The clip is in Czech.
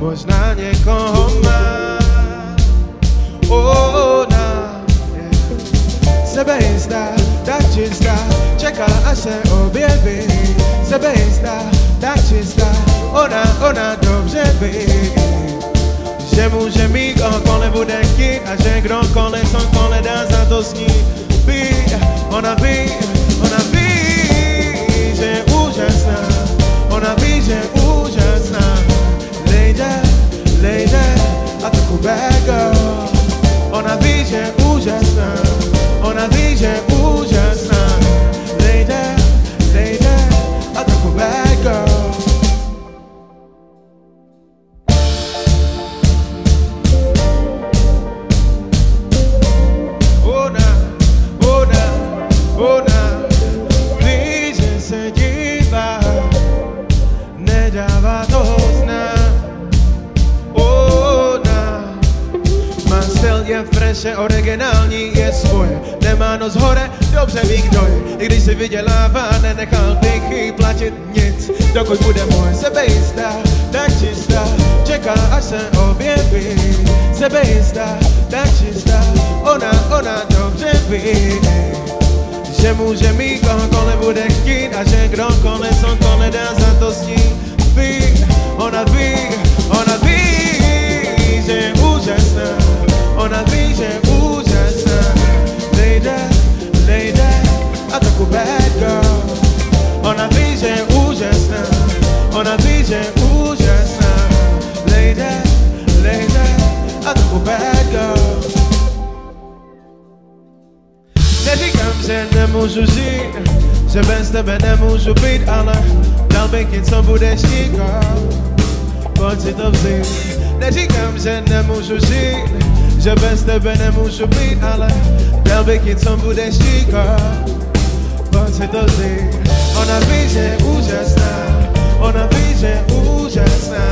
možná někoho má. Ona je sebejistá, tak čistá, čeká, až se objeví. Sebejistá, tak čistá, ona dobře ví, že může mít kohokoliv bude chtít a že kdokoliv cokoliv dá za to s ní být. Ona ví, že je úžasná, ona ví, že je úžasná. Lady, a trochu bad girl. Ona ví, že je úžasná, ona ví, že je úžasná. Lady, a trochu bad girl. Ona ví, že se dívá, nedává to znát. Ona má styl, je fresh, je originální, je svoje, nemá nos hore, dobře ví, kdo je. I když si vydělává, nenechal bych jí platit nic, dokud bude moje. Sebejistá, tak čistá, čeká, až se objeví. Sebejistá, tak čistá, ona dobře ví, že může mít kohokoliv bude chtít a že kdokoliv cokoliv dá za to s ní být. Ona ví, že je úžasná, ona ví, že je úžasná. Lady, a trochu bad girl. Ona ví, že je úžasná, ona ví, že je úžasná. Lady, a trochu bad girl. Neříkám, že nemůžu žít, že bez tebe nemůžu být, ale dal bych něco budeš tíkat, pojď si to vzít. Neříkám, že nemůžu žít, že bez tebe nemůžu být, ale dal bych něco budeš tíkat, pojď si to vzít. Ona ví, že je úžasná, ona ví, že je úžasná.